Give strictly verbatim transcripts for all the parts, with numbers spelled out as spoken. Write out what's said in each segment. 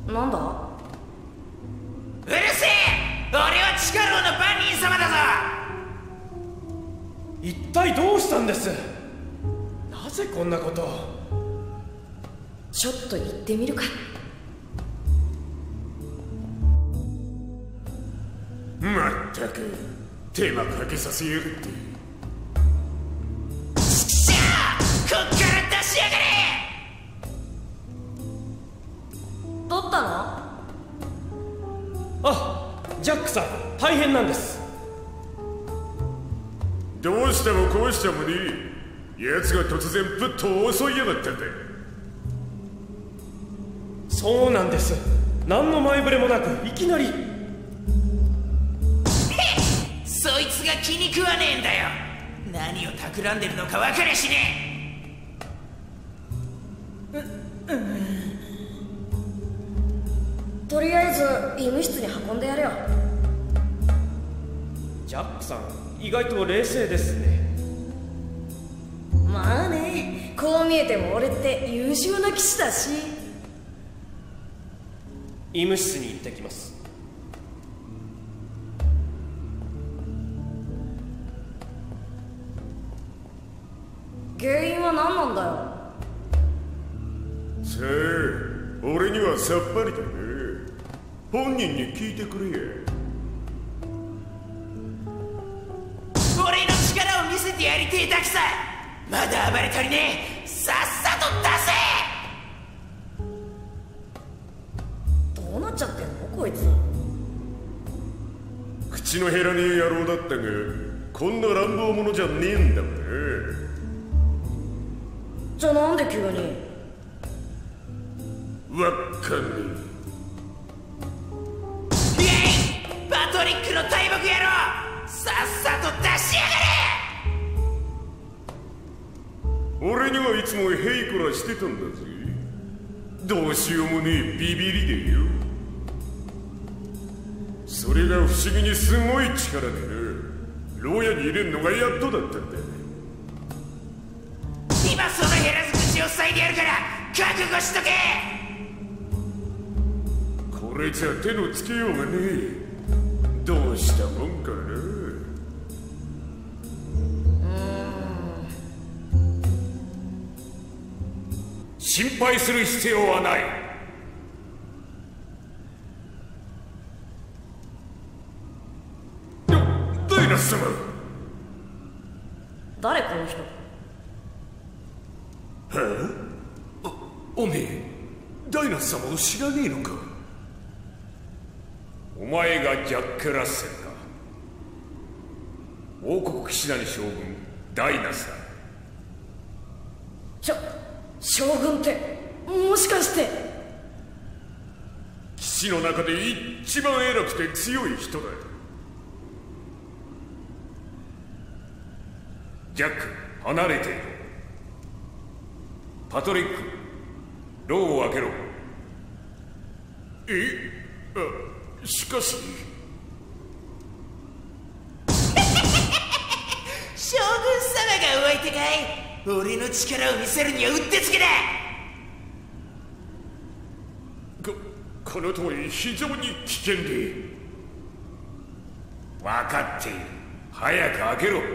なんだ？ うるせえ！俺は地下牢の番人様だぞ。 一体どうしたんです？なぜこんなことを。 ちょっと行ってみるか。 まったく手間かけさせやがって。 しゃあ、こっから出しやがれ。 取ったの？ あ、ジャックさん、大変なんです。 どうしたもこうしたもねえ。奴が突然ぶっと襲いやがったんだ。 そうなんです。何の前触れもなくいきなり。 そいつが気に食わねえんだよ。何を企んでるのか分かりゃしねえ。う、うん、とりあえず医務室に運んでやるよ。 ジャックさん、意外と冷静ですね。 まあね、こう見えても俺って優秀な騎士だし。 医務室に行ってきます。 原因は何なんだよ。 さあ、俺にはさっぱりだな。本人に聞いてくれや。 俺の力を見せてやりてえだけさ。まだ暴れ足りねえ。さっさと出せ。どうなっちゃってんのこいつ。 口の減らねえ野郎だったが、こんな乱暴者じゃねえんだもんな。 じゃあなんで急に。 わっかんねえ。イエイ！パトリックの大木野郎、さっさと出しやがれ。 俺にはいつもヘイコラしてたんだぜ。どうしようもねえビビりでよ。それが不思議にすごい力でな、牢屋に入れんのがやっとだったんだ。 今その減らず口を塞いでやるから覚悟しとけ。 これじゃ手のつけようがねえ。どうしたもんかな。 心配する必要はない。 ダイナス様。 誰この人。 はあ、お、おめえダイナス様を知らねえのか。 お前がジャック・ラッセルか。王国騎士団将軍ダイナスだ。 しょ将軍ってもしかして。 騎士の中で一番偉くて強い人だ。 ジャック、離れていろ。パトリック、牢を開けろ。 え、あ、しかし将軍様がお相手かい。俺の力を見せるにはうってつけだ。 こ、この通り非常に危険で。 分かっている。早く開けろ。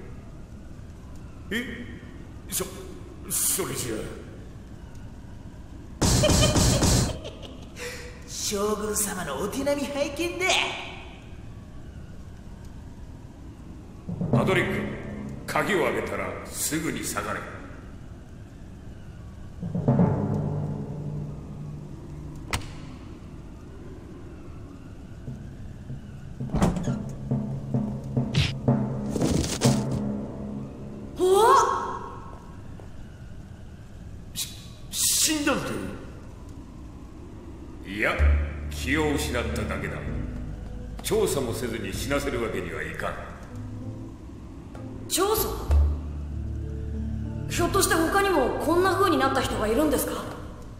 え、そ、それじゃ将軍様のお手並み拝見だ。 パトリック、鍵を開けたらすぐに下がれ。 死んだんだ。 いや、気を失っただけだ。調査もせずに死なせるわけにはいかん。 調査？ひょっとして他にもこんな風になった人がいるんですか？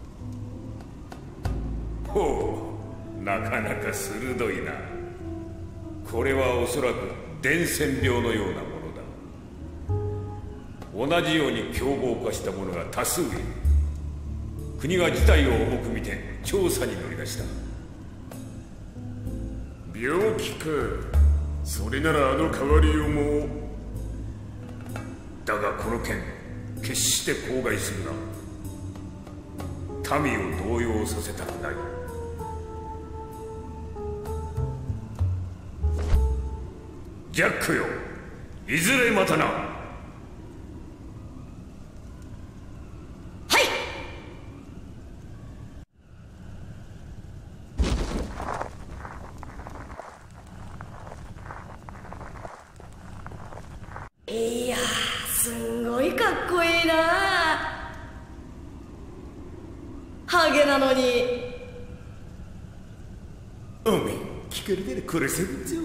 ほう、なかなか鋭いな。これはおそらく伝染病のようなものだ。同じように凶暴化した者が多数いる。 国が事態を重く見て調査に乗り出した。 病気か。それならあの変わりようも。 だがこの件決して口外するな。民を動揺させたくない。ジャックよ、いずれまたな。 いやー、すんごいかっこいいな。ハゲなのに。 おめえ聞かれたら殺せるぞ。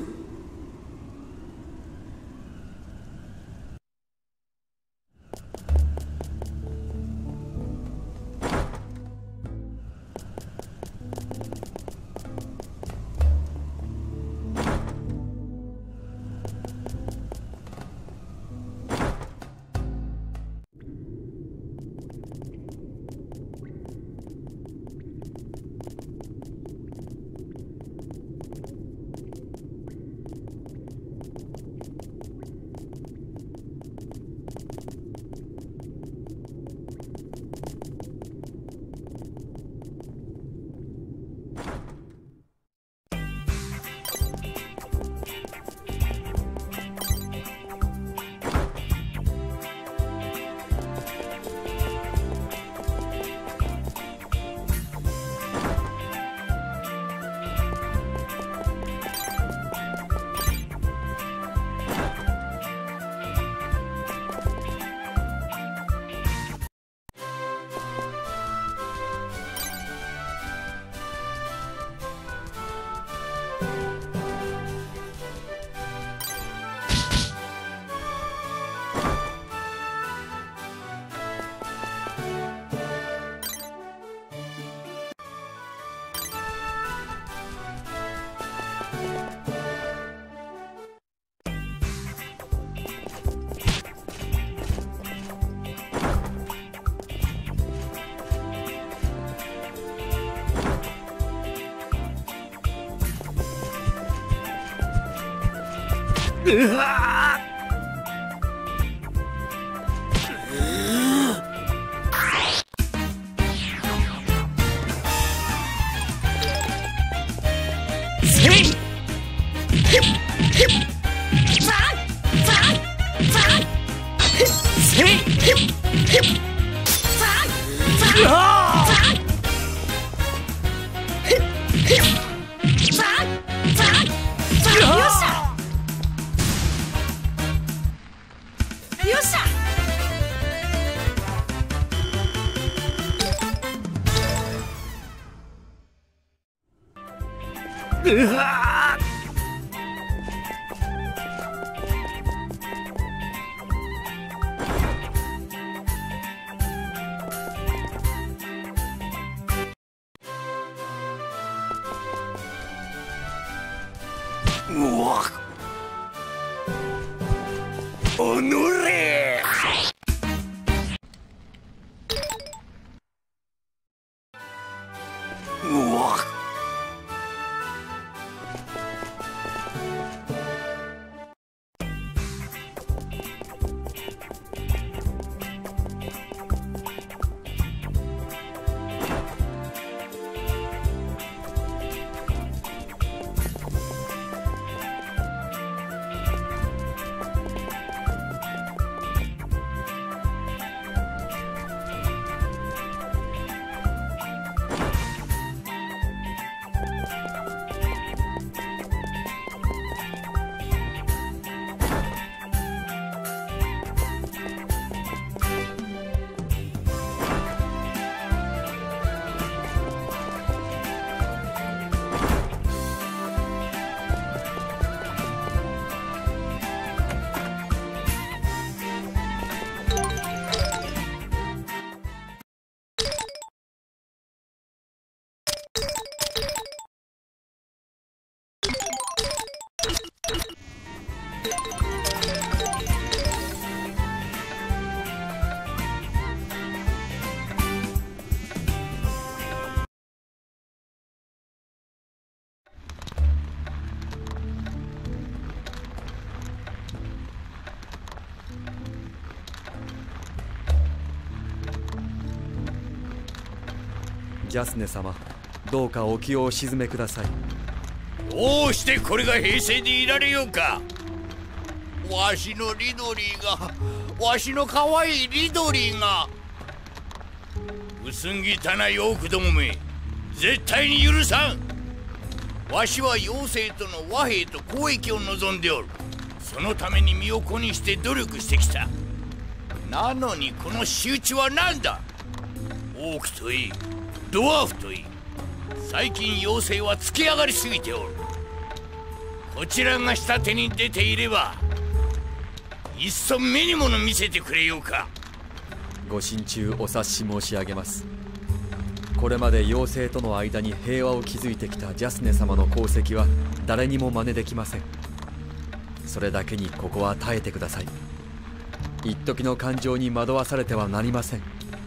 うわうわうわおのれうわジャスネ様、どうかお気を静めください。 どうしてこれが平静でいられようか。わしのリドリーが、わしの可愛いリドリーが。薄汚いオークどもめ、絶対に許さん。わしは妖精との和平と交易を望んでおる。そのために身を粉にして努力してきた。なのにこの仕打ちは何だ。オークといい、ドワーフといい、最近妖精はつけ上がりすぎておる。こちらが下手に出ていれば、いっそ目にもの見せてくれようか。 ご心中お察し申し上げます。これまで妖精との間に平和を築いてきたジャスネ様の功績は誰にも真似できません。それだけにここは耐えてください。一時の感情に惑わされてはなりません。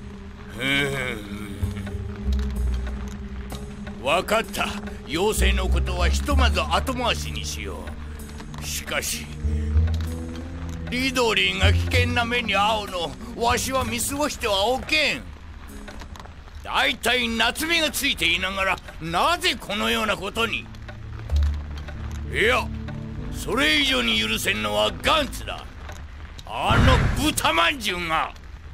分かった。妖精のことはひとまず後回しにしよう。しかしリドリーが危険な目に遭うのわしは見過ごしてはおけん。だいたい夏目がついていながらなぜこのようなことに。いや、それ以上に許せんのはガンツだ。あの豚まんじゅうが。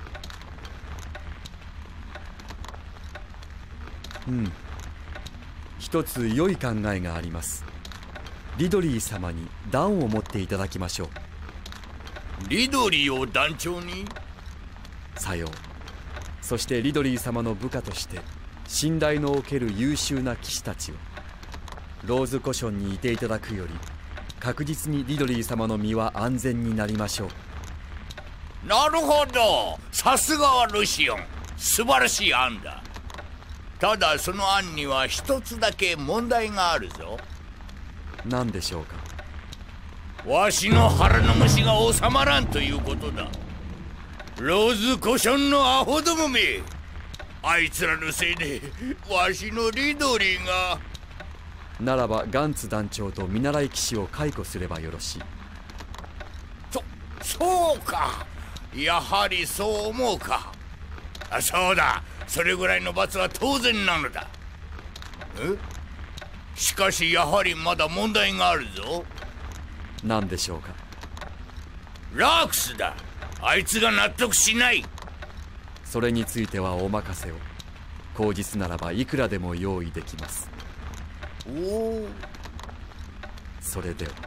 うん、一つ良い考えがあります。リドリー様に暖を持っていただきましょう。 リドリーを団長に？ さよう。そしてリドリー様の部下として信頼のおける優秀な騎士たちをローズコションにいていただくより確実にリドリー様の身は安全になりましょう。 なるほど、さすがはルシオン、素晴らしい案だ。ただその案には一つだけ問題があるぞ。 何でしょうか。 わしの腹の虫が収まらんということだ。ローズコションのアホどもめ、あいつらのせいでわしのリドリーが。 ならばガンツ団長と見習い騎士を解雇すればよろしい。 そそうか、やはりそう思うか。あ、そうだ、それぐらいの罰は当然なのだ。え？しかしやはりまだ問題があるぞ。 何でしょうか。 ラークスだ。あいつが納得しない。 それについてはお任せを。口実ならばいくらでも用意できます。 おお。 それでは。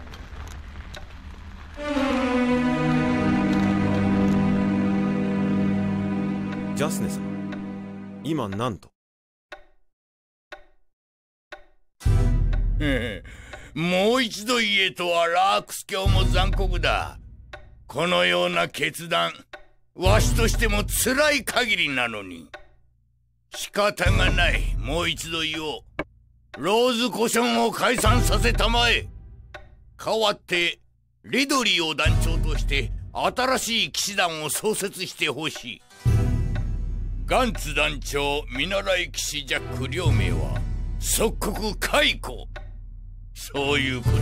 ジャスネさん、今なんと。 もう一度言えとはラークス教も残酷だ。このような決断、わしとしても辛い限りなのに。仕方がない。もう一度言おう。ローズコションを解散させたまえ。代わってリドリーを団長として新しい騎士団を創設してほしい。ガンツ団長、見習い騎士ジャック両名は即刻解雇。そういうことだ。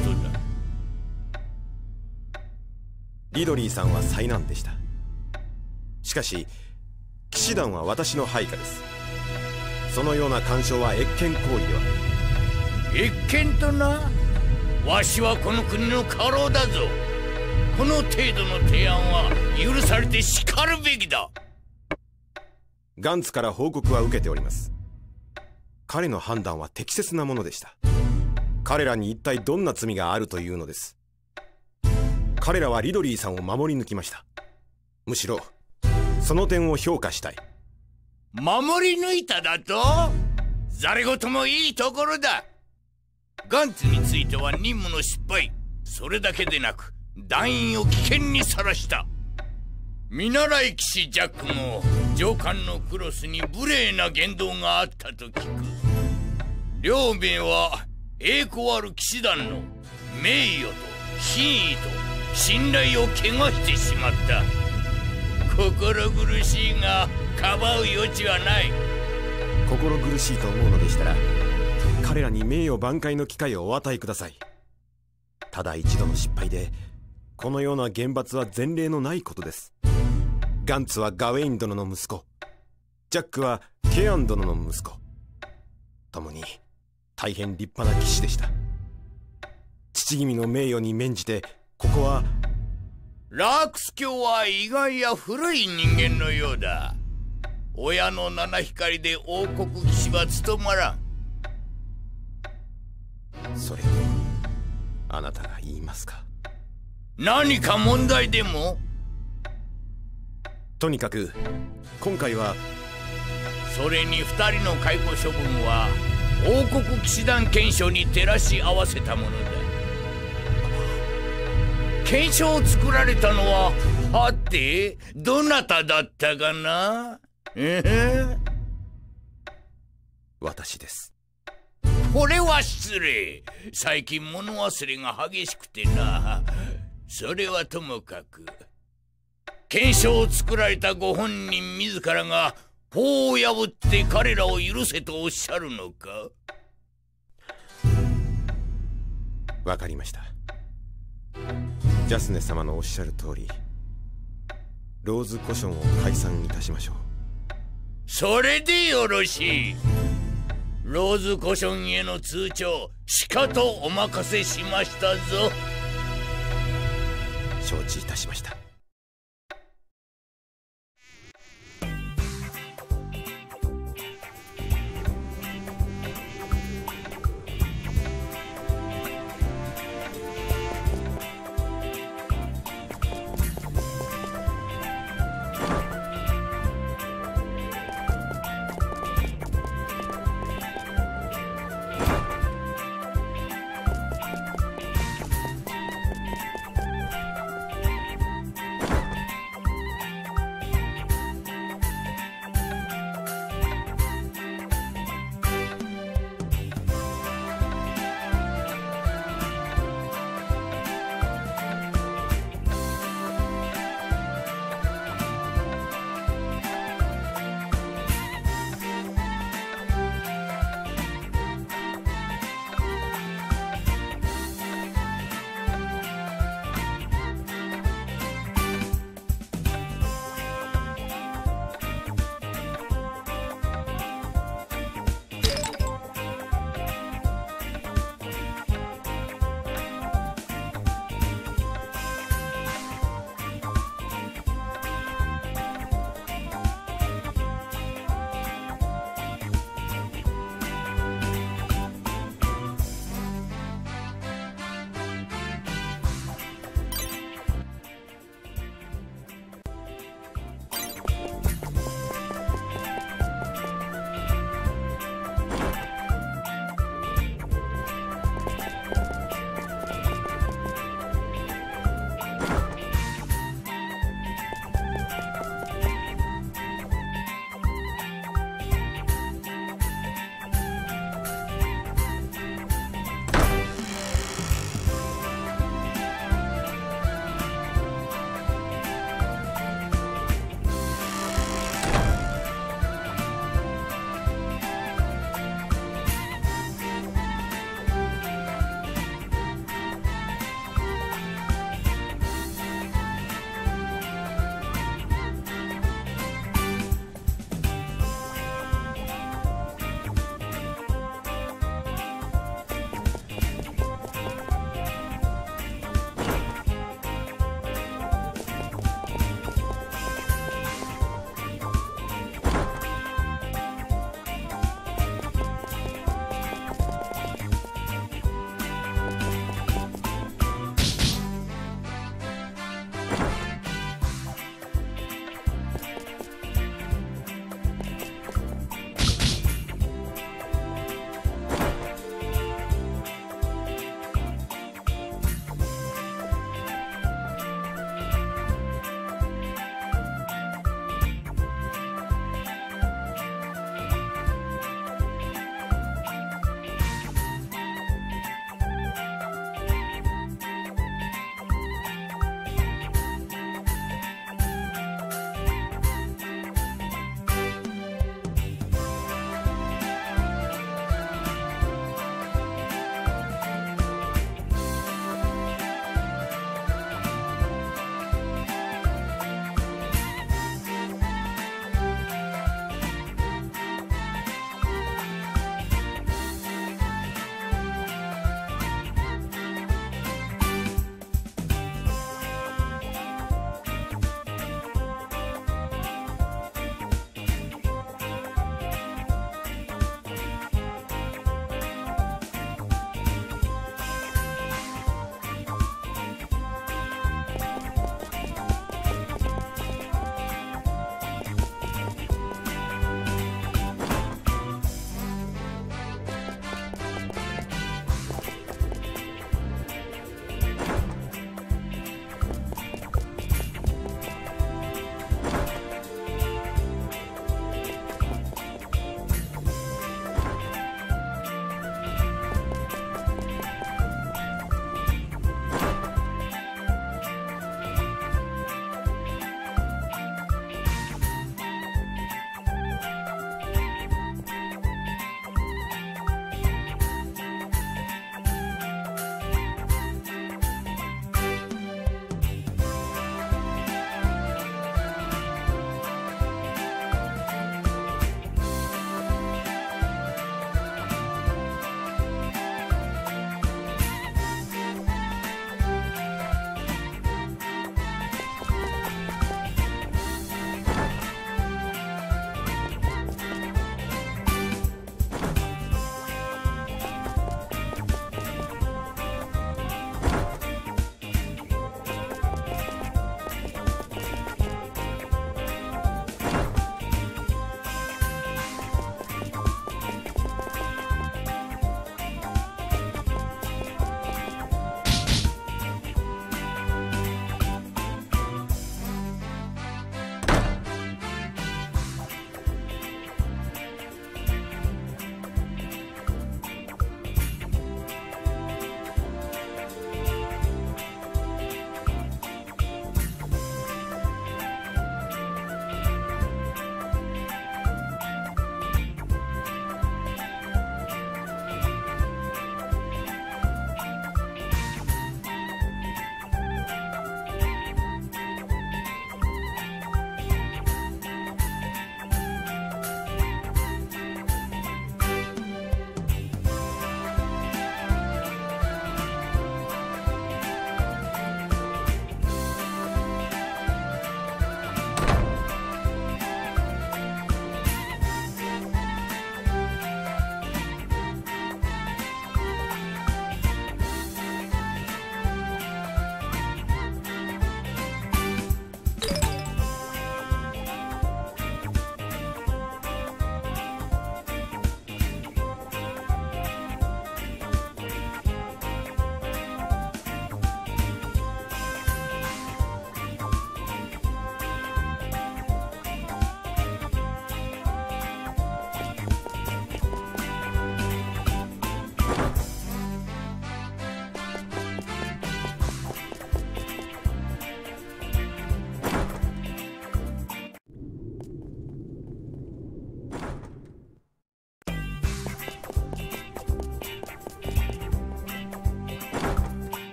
リドリーさんは災難でした。しかし騎士団は私の配下です。そのような干渉は越権行為では。 越権とな。わしはこの国の家老だぞ。この程度の提案は許されてしかるべきだ。 ガンツから報告は受けております。彼の判断は適切なものでした。彼らに一体どんな罪があるというのです。彼らはリドリーさんを守り抜きました。むしろその点を評価したい。 守り抜いただと？ざれ言もいいところだ。ガンツについては任務の失敗、それだけでなく団員を危険にさらした。見習い騎士ジャックも上官のクロスに無礼な言動があったと聞く。両名は栄光ある騎士団の名誉と品位と信頼を汚してしまった。心苦しいがかばう余地はない。 心苦しいと思うのでしたら彼らに名誉挽回の機会をお与えください。ただ一度の失敗でこのような厳罰は前例のないことです。ガンツはガウェイン殿の息子、ジャックはケアン殿の息子、 ともに大変立派な騎士でした。父君の名誉に免じてここは。 ラークス教は意外や古い人間のようだ。親の七光で王国騎士は務まらん。 それをあなたが言いますか？ 何か問題でも？ とにかく今回は。 それに二人の解雇処分は王国騎士団憲章に照らし合わせたものだ。憲章を作られたのははてどなただったかな？ええ、 私です。 これは失礼。最近物忘れが激しくてな。それはともかく憲章を作られたご本人自らが法を破って彼らを許せとおっしゃるのか？ わかりました。ジャスネ様のおっしゃる通りローズコションを解散いたしましょう。 それでよろしい。ローズコションへの通帳しかとお任せしましたぞ。 承知いたしました。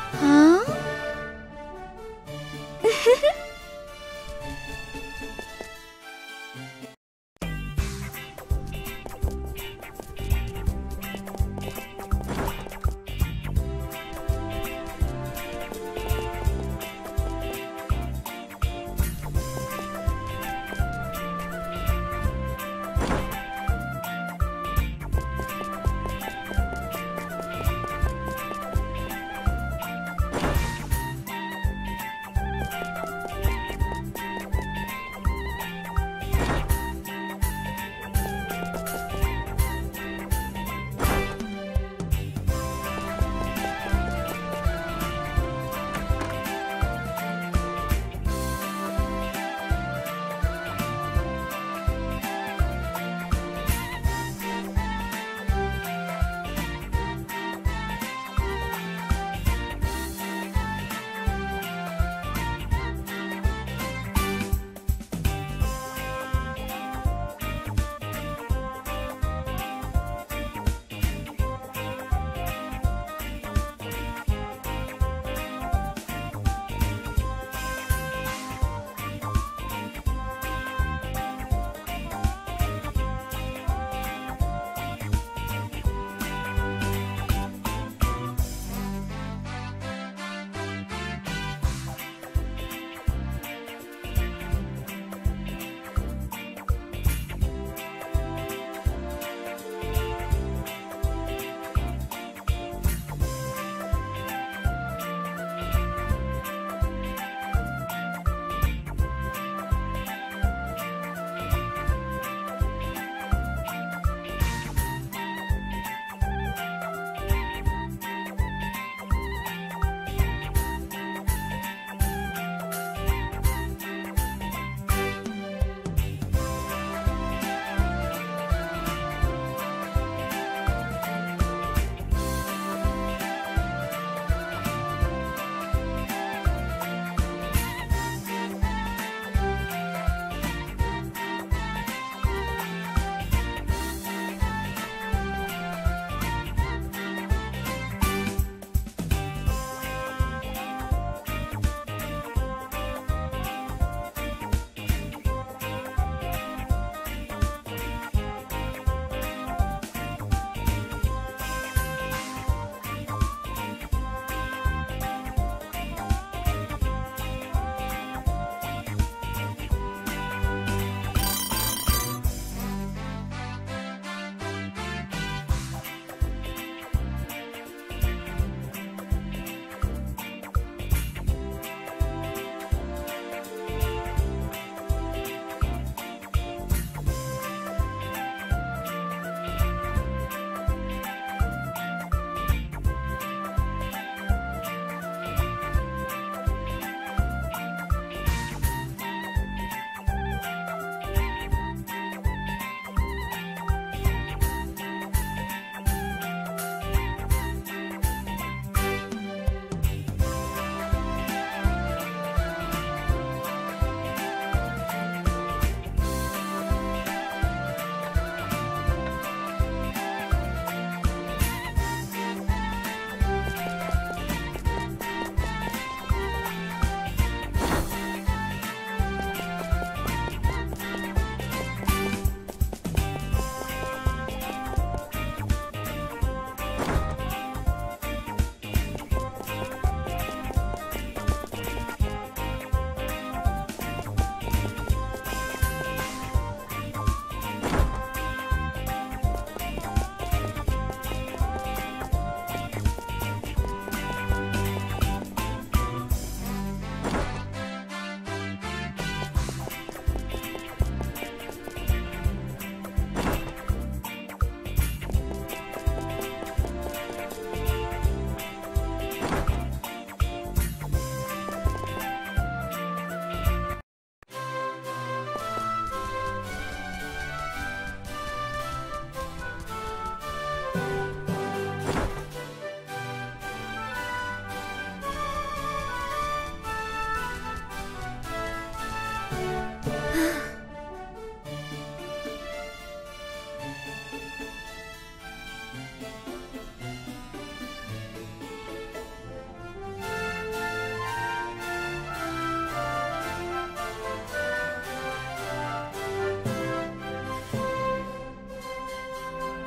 はあ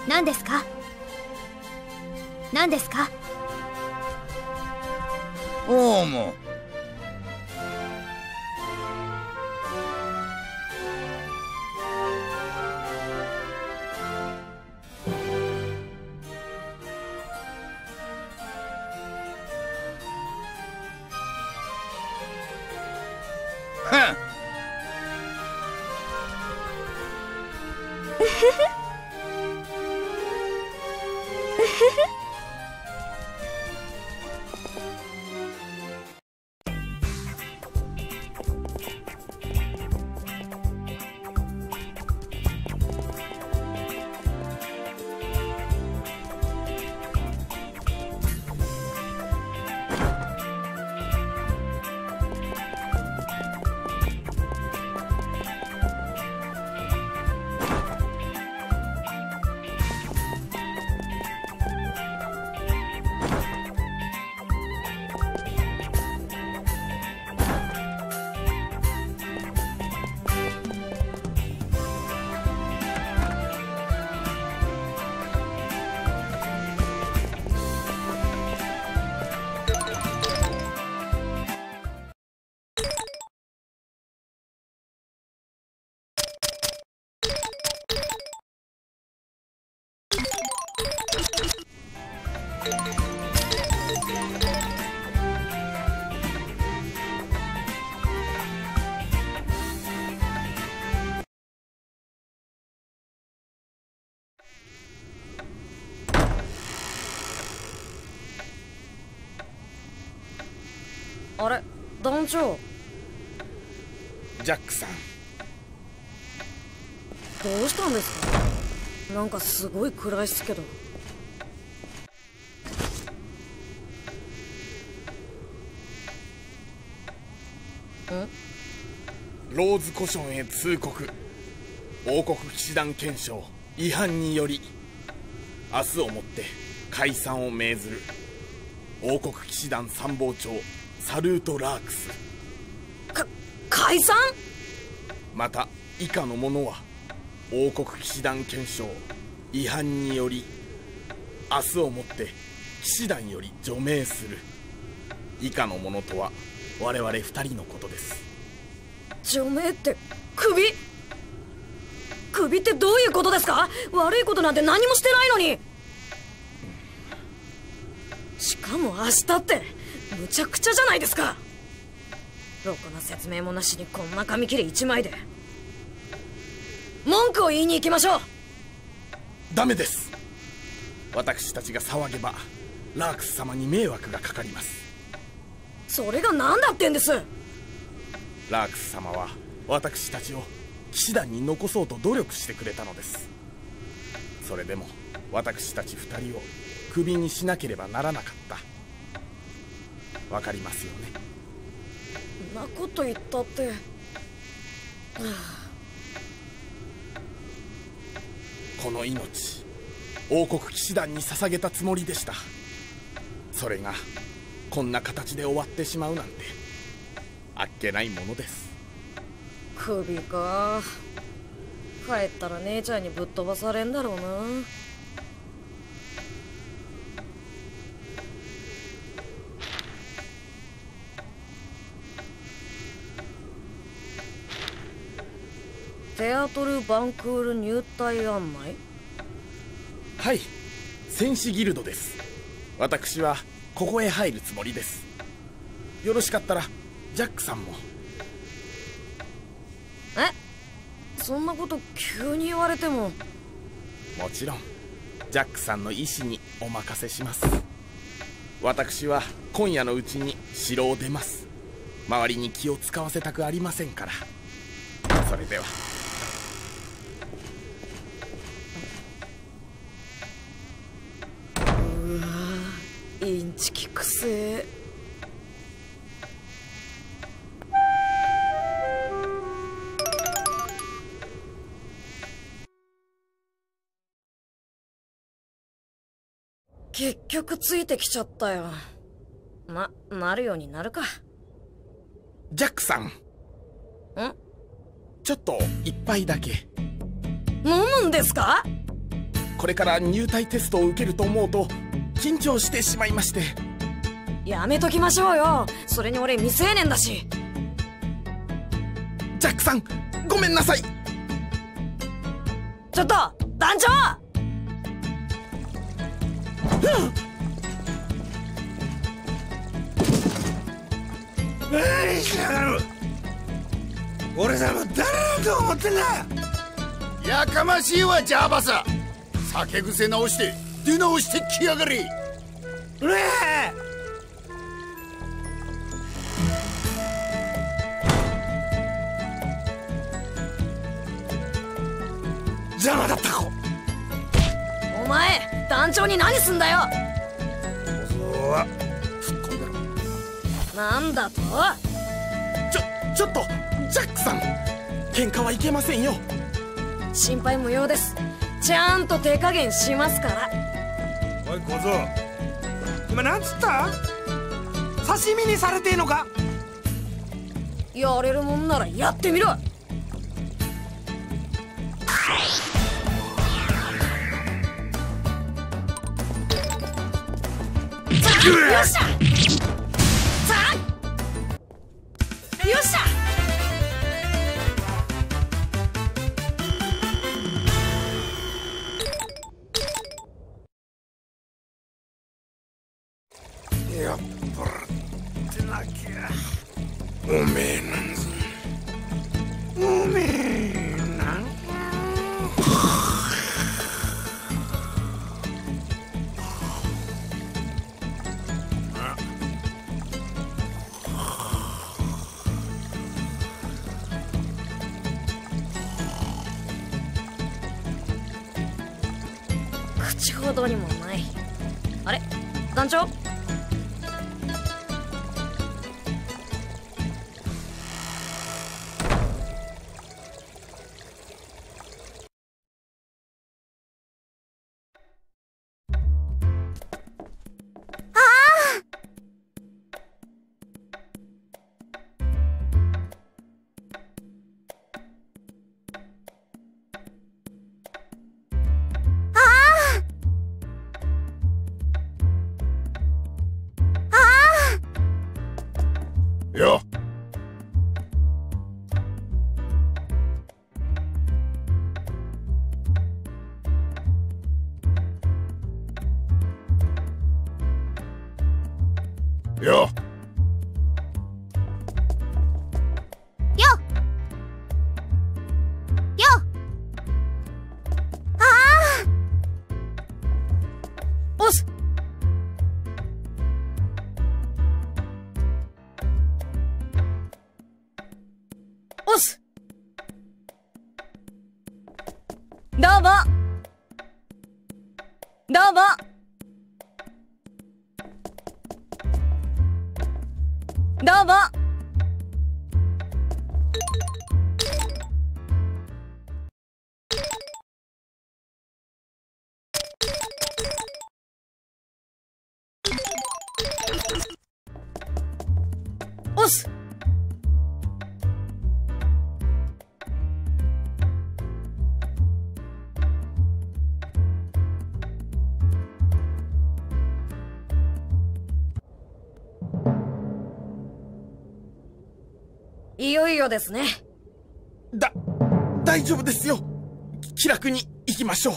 何ですか？何ですか？ おうもはんあれ、団長。 ジャックさん、 どうしたんですか？なんかすごい暗いっすけど。ん？ ローズ・コションへ通告。王国騎士団憲章違反により明日をもって解散を命ずる。王国騎士団参謀長サルート・ラークス。 か解散？ また以下の者は王国騎士団憲章違反により明日をもって騎士団より除名する。以下の者とは我々二人のことです。 除名って首？首ってどういうことですか？悪いことなんて何もしてないのに。しかも明日ってむちゃくちゃじゃないですか。ろくな説明もなしにこんな紙切れ一枚で文句を言いに行きましょう。 ダメです。私たちが騒げばラークス様に迷惑がかかります。 それが何だってんです？ ラークス様は私たちを騎士団に残そうと努力してくれたのです。それでも私たち二人をクビにしなければならなかった。わかりますよね？ そんなこと言ったって、はあ、 この命王国騎士団に捧げたつもりでした。それがこんな形で終わってしまうなんてあっけないものです。 首か。帰ったら姉ちゃんにぶっ飛ばされんだろうな。テアトル・バンクール入隊案内？ はい、戦士ギルドです。私はここへ入るつもりです。よろしかったらジャックさんも。 え？そんなこと急に言われても。 もちろんジャックさんの意思にお任せします。私は今夜のうちに城を出ます。周りに気を使わせたくありませんから。それでは。 うわー、インチキくせえ。結局ついてきちゃったよ。ま、なるようになるか。 ジャックさん。ん？ちょっと一杯だけ。 飲むんですか？ これから入隊テストを受けると思うと緊張してしまいまして。 やめときましょうよ。それに俺未成年だし。 ジャックさん、ごめんなさい。 ちょっと団長。 何しやがる。俺さも誰だと思ってんだ。やかましいわジャーバサ。酒癖直して出直してきやがれ。うれ邪魔だった子。 お前団長に何すんだよ。 そうは突っ込んでろ。 なんだと。 ちょちょっとジャックさん、喧嘩はいけませんよ。 心配無用です。ちゃんと手加減しますから。 おい小僧、今なんつった？刺身にされてえのか？ やれるもんならやってみろ。よっしゃよっしゃ。 やっぱらってなきゃ。おめえなんぞおめえなん口ほどにもない。あれ団長。 よ。よ。 よ。よ。ああ。 おす。おす。どうもどうもどうも。おす。いよいよですね。 だ大丈夫ですよ。気楽に行きましょう。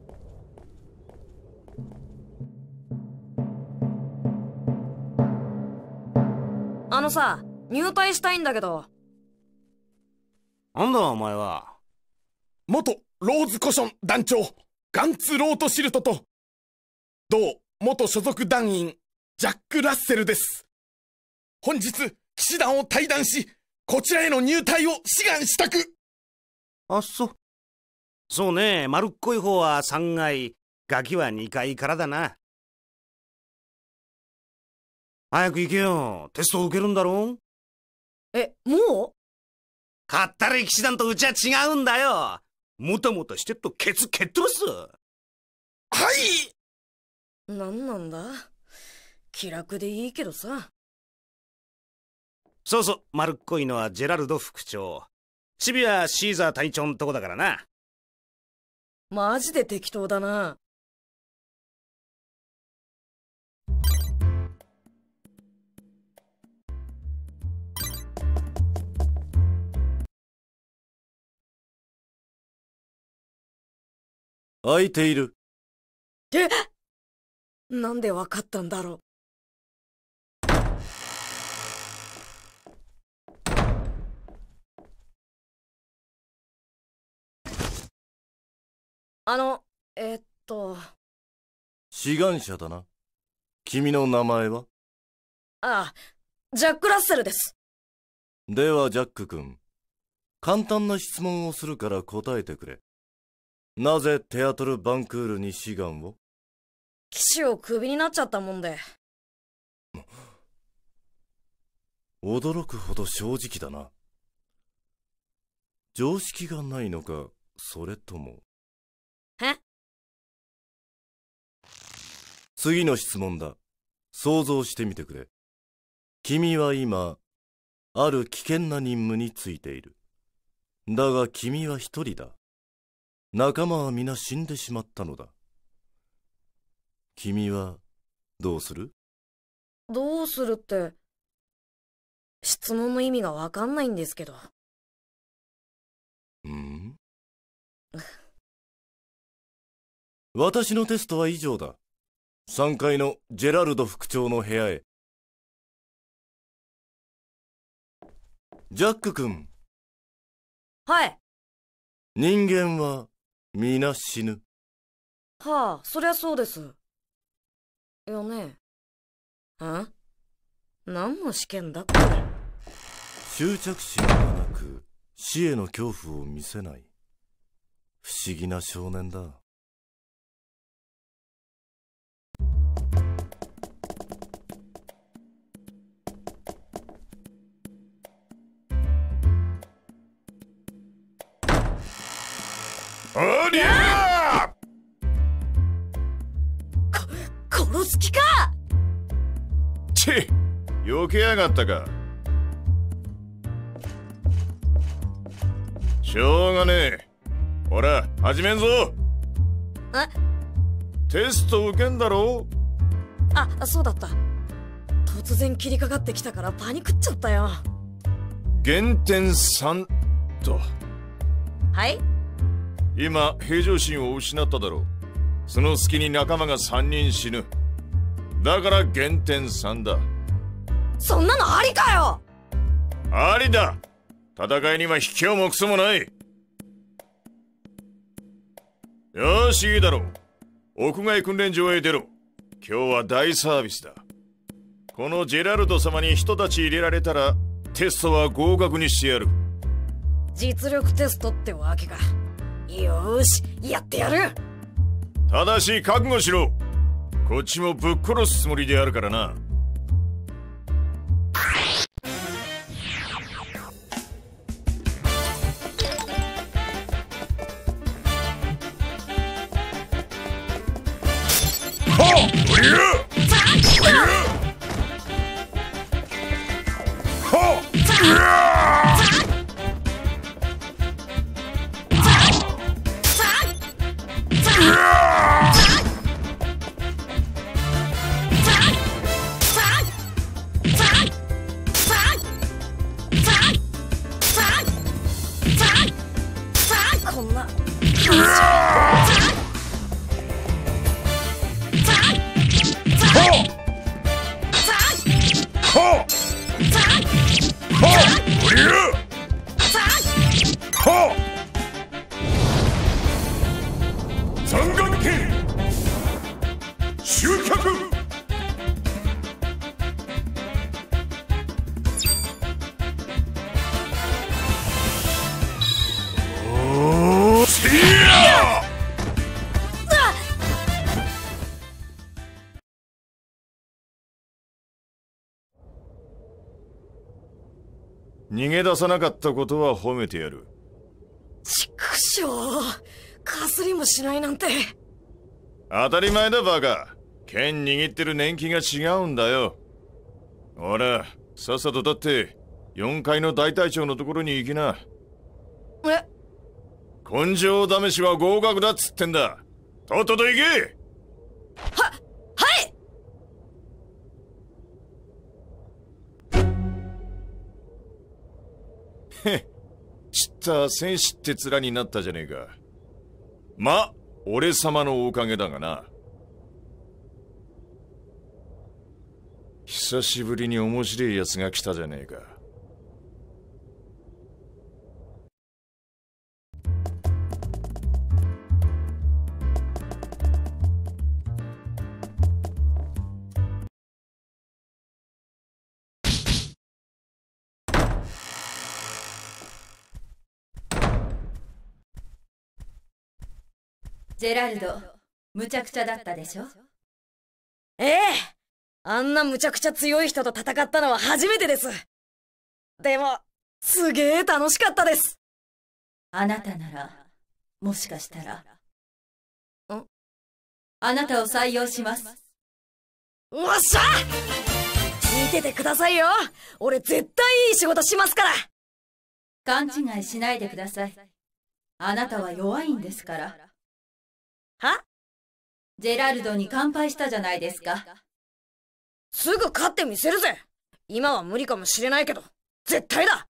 あのさ、入隊したいんだけど。 なんだお前は。 元ローズコション団長ガンツ・ロートシルトと同元所属団員ジャック・ラッセルです。本日騎士団を退団し、こちらへの入隊を志願したく。 あっそ。そうね、丸っこい方はさんがい、ガキはにかいからだな。早く行けよ。テストを受けるんだろ。 え、もう？ かったれ騎士団とうちは違うんだよ。もたもたしてっとケツ蹴っ飛ばす。 はい。 なんなんだ、気楽でいいけどさ。 そうそう、丸っこいのはジェラルド副長。チビはシーザー隊長んとこだからな。 マジで適当だな。 空いている。 え、なんでわかったんだろう。あの、えーっと。 志願者だな。君の名前は？ ああ、ジャック・ラッセルです。 ではジャック君、簡単な質問をするから答えてくれ。なぜテアトル・バンクールに志願を？ 騎士をクビになっちゃったもんで。 驚くほど正直だな。常識がないのか、それとも。 え？ 次の質問だ。想像してみてくれ。君は今、ある危険な任務についている。だが君は一人だ。仲間は皆死んでしまったのだ。君はどうする？ どうするって、質問の意味がわかんないんですけど。 ん？私のテストは以上だ。さんがいのジェラルド副長の部屋へ。ジャック君。 はい。 人間は皆死ぬ。 はあ、そりゃそうです。よね。ん？何の試験だこれ。 執着心がなく死への恐怖を見せない。不思議な少年だ。 ありゃー！こ、殺す気か！ ち、避けやがったか。しょうがねえ。ほら、始めんぞ。 え？ テスト受けんだろ？ あ、そうだった。突然切りかかってきたからパニクっちゃったよ。 減点さんと。 はい？ 今、平常心を失っただろう。その隙に仲間がさんにん死ぬ。だから減点さんだ。 そんなのありかよ！ ありだ。戦いには卑怯もクソもない。よし、いいだろう。屋外訓練場へ出ろ。今日は大サービスだ。このジェラルド様に人たち入れられたらテストは合格にしてやる。 実力テストってわけか。よーし、やってやる。 ただし覚悟しろ。こっちもぶっ殺すつもりであるからな。 こんな。 三角剣集客。おーしや逃げ出さなかったことは褒めてやる。 ちくしょう、かすりもしないなんて。 当たり前だバカ。剣握ってる年季が違うんだよ。ほら、さっさと立ってよんかいの大隊長のところに行きな。 え？ 根性試しは合格だっつってんだ。とっとと行け。 は、はいへちった戦士って面になったじゃねえか。ま、俺様のおかげだがな。久しぶりに面白い奴が来たじゃねえか。 ジェラルド、むちゃくちゃだったでしょ？ ええ、あんなむちゃくちゃ強い人と戦ったのは初めてです。でも、すげえ楽しかったです。 あなたなら、もしかしたら。 ん？ あなたを採用します。 おっしゃ！聞いててくださいよ。俺絶対いい仕事しますから。 勘違いしないでください。あなたは弱いんですから。 は？ ジェラルドに乾杯したじゃないですか。 すぐ勝ってみせるぜ。今は無理かもしれないけど、絶対だ。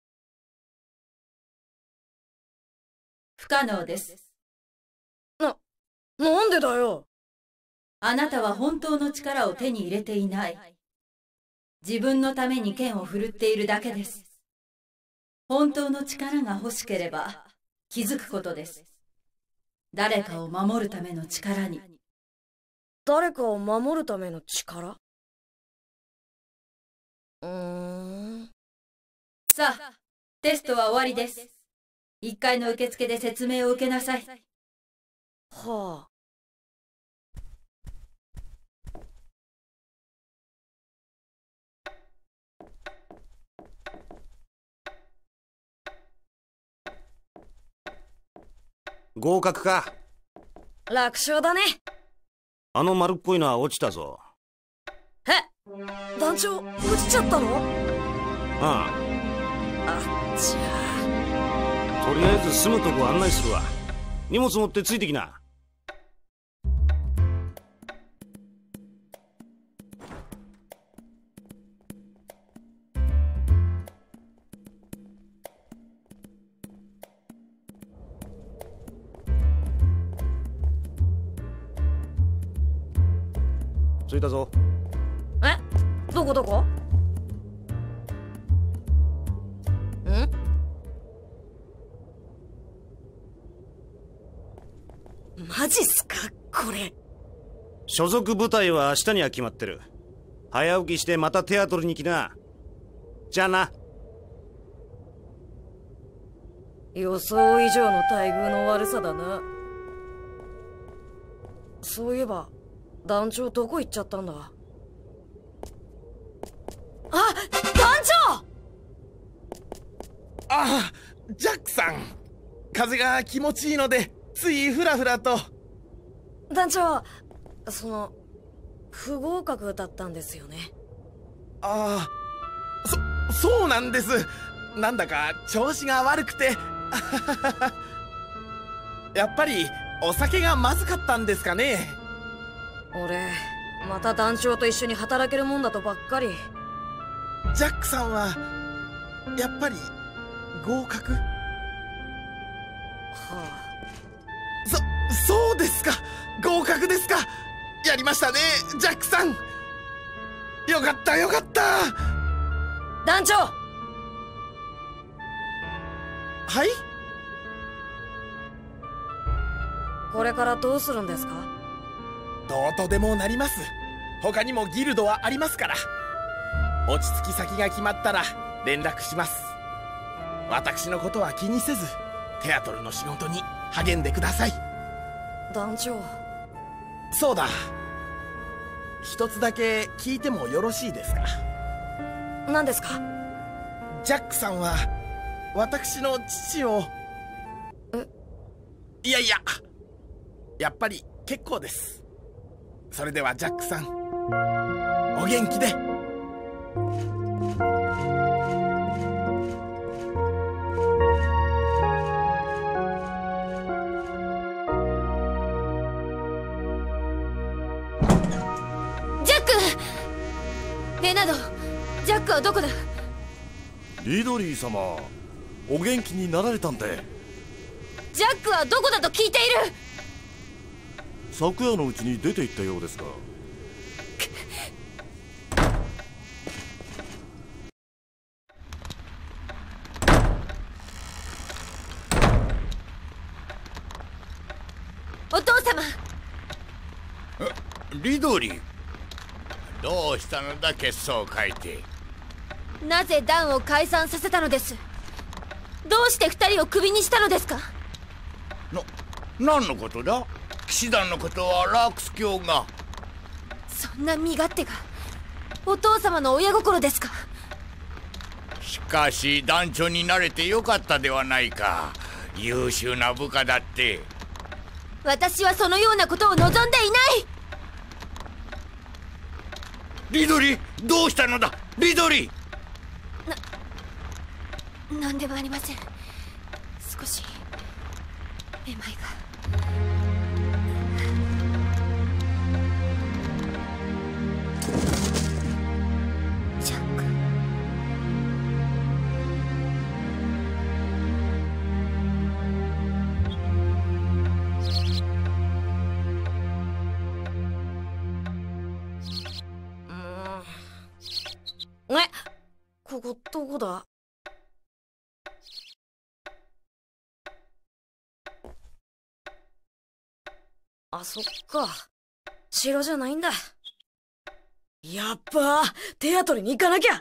不可能です。 な、なんでだよ。 あなたは本当の力を手に入れていない。自分のために剣を振るっているだけです。本当の力が欲しければ気づくことです。誰かを守るための力に。 誰かを守るための力？うーん。 さあ、テストは終わりです。いっかいの受付で説明を受けなさい。 はあ。 合格か。 楽勝だね。 あの丸っこいのは落ちたぞ。 え、団長落ちちゃったの？ ああ。 あっちゃ。 とりあえず住むとこ案内するわ。荷物持ってついてきな。着いたぞ。 え？どこどこ？ん？マジっすかこれ。 所属部隊は明日には決まってる。早起きしてまたテアトルに来な。じゃあな。 予想以上の待遇の悪さだな。そういえば団長どこ行っちゃったんだ？あ、団長！ ああ、ジャックさん。風が気持ちいいのでついフラフラと。 団長、その不合格だったんですよね。 ああ、そそうなんです。なんだか調子が悪くてやっぱりお酒がまずかったんですかね。 俺また団長と一緒に働けるもんだとばっかり。 ジャックさんはやっぱり合格？はあ。そそうですか。合格ですか。やりましたねジャックさん。よかったよかった。 団長。 はい。 これからどうするんですか？ どうとでもなります。他にもギルドはありますから。落ち着き先が決まったら連絡します。私のことは気にせずテアトルの仕事に励んでください。 団長。 そうだ、一つだけ聞いてもよろしいですか？ 何ですか？ ジャックさんは私の父を。 え？ いやいや、やっぱり結構です。それではジャックさん、お元気で。 レナド、ジャックはどこだ？ リドリー様、お元気になられたんで。 ジャックはどこだと聞いている。 昨夜のうちに出て行ったようですが。 お父様。 リドリー、どうしたのだ血相を変えて。 なぜ団を解散させたのです？どうして二人をクビにしたのですか？ な、何のことだ？騎士団のことはラークス卿が。 そんな身勝手がお父様の親心ですか？ しかし団長になれてよかったではないか。優秀な部下だって。 私はそのようなことを望んでいない。 リドリー、どうしたのだリドリー。な、なんでもありません。少しめまいが。ジャック。 え、ここどこだ？あ、そっか。城じゃないんだ。やっぱテアトルに行かなきゃ。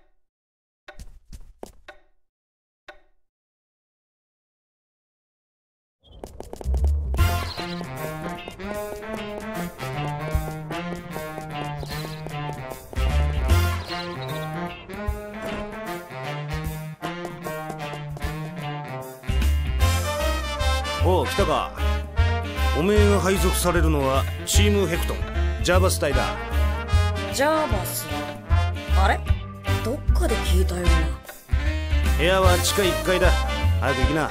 おう、来たか。おめえが配属されるのはチームヘクトン、ジャーバス隊だ。 ジャーバス？あれ？どっかで聞いたような。 部屋は地下いっかいだ。早く行きな。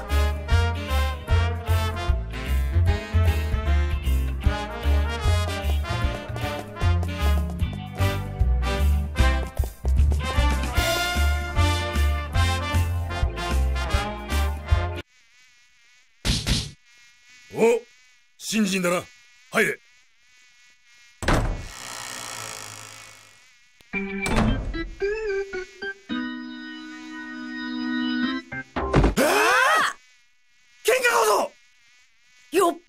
お、新人だな。入れ。 酔っ払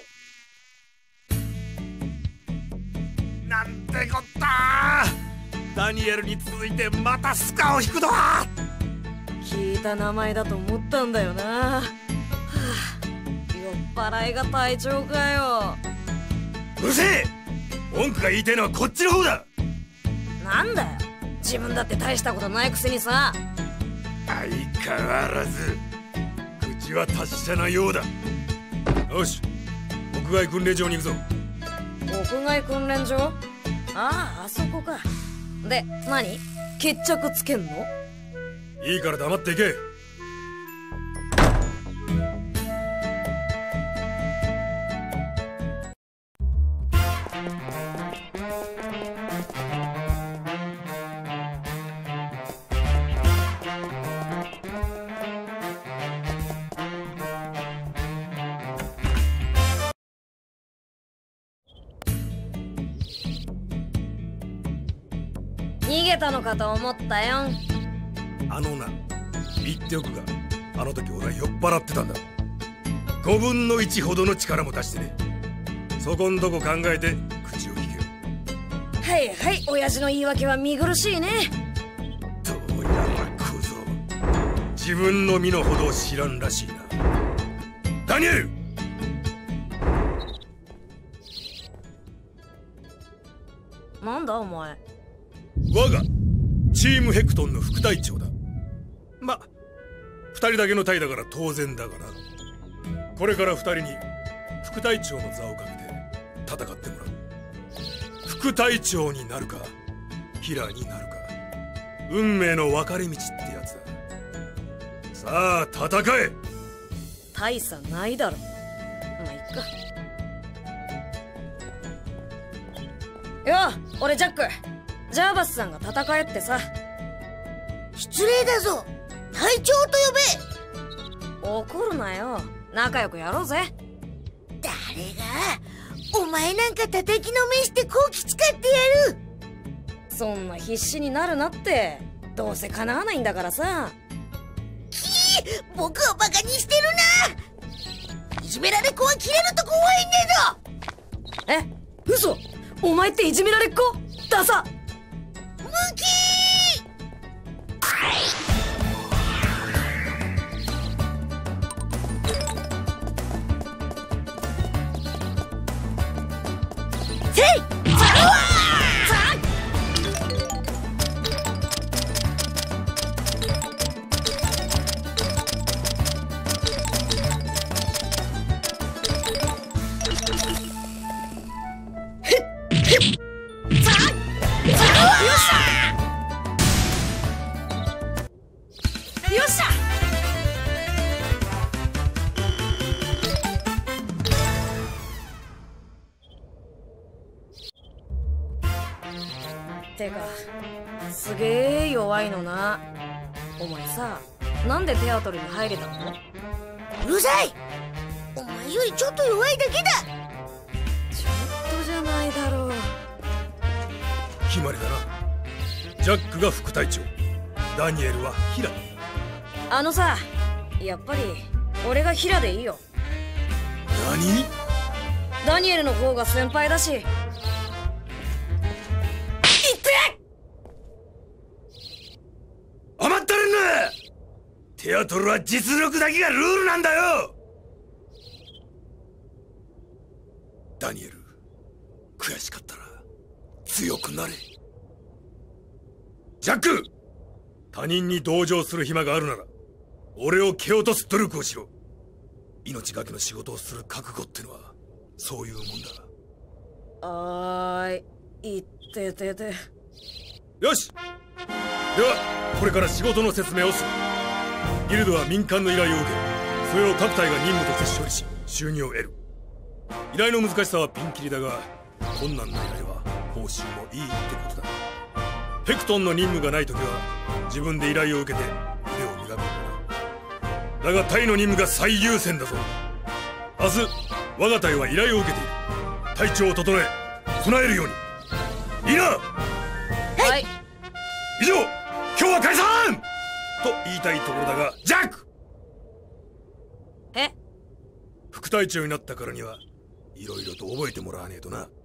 い！なんてこったー。ダニエルに続いてまたスカを引くとは。 聞いた名前だと思ったんだよな。はあ、酔っ払いが隊長かよ。 うるせえ！文句が言いたいのはこっちの方だ。 なんだよ、自分だって大したことないくせにさ。 相変わらず口は達者なようだ。よし、屋外訓練場に行くぞ。 屋外訓練場？ああ、あそこか。で、何？決着つけんの？ いいから黙っていけ。 逃げたのかと思ったよ。 あのな、言っておくが、あの時俺は酔っ払ってたんだ。ごぶんのいちほどの力も出してね。そこんとこ考えて口を利けよ。 はいはい、親父の言い訳は見苦しいね。 どうやら小僧、自分の身の程を知らんらしいな。ダニエル！ なんだお前。 我がチームヘクトンの副隊長だ。ま、二人だけの隊だから当然だがな。これから二人に副隊長の座をかけて戦ってもらう。副隊長になるかキラーになるか、運命の分かれ道ってやつだ。さあ戦え。 大差ないだろ。まあいっか。よ、俺ジャック。 ジャーバスさんが戦えってさ。 失礼だぞ。隊長と呼べ。 怒るなよ。仲良くやろうぜ。 誰がお前なんか叩きのめしてこき使ってやる。 そんな必死になるなって。どうせ叶わないんだからさ。 きー、僕をバカにしてるな。いじめられっ子は切れると怖いんだぞ。 え、嘘。お前っていじめられっ子？ダサ。 ムキー。せい！ てか、すげえ弱いのな。お前さ、なんでテアトルに入れたの？ うるさい。お前よりちょっと弱いだけだ。 ちょっとじゃないだろう。 決まりだな。ジャックが副隊長、ダニエルはヒラ。 あのさ、やっぱり俺がヒラでいいよ。 何？ ダニエルの方が先輩だし。 甘ったれんな。テアトルは実力だけがルールなんだよ。ダニエル、悔しかったら強くなれ。ジャック、他人に同情する暇があるなら俺を蹴落とす努力をしろ。命がけの仕事をする覚悟ってのはそういうもんだ。 あーい、いっててて。 よし、ではこれから仕事の説明をする。ギルドは民間の依頼を受け、それを各隊が任務として処理し収入を得る。依頼の難しさはピンキリだが、困難な依頼は報酬もいいってことだ。ヘクトンの任務がない時は自分で依頼を受けて腕を磨くんだな。だが隊の任務が最優先だぞ。明日我が隊は依頼を受けている。隊長を整え備えるように。いいな。 はい。 以上、今日は解散と言いたいところだが、ジャック。 え？ 副隊長になったからにはいろいろと覚えてもらわねえとな。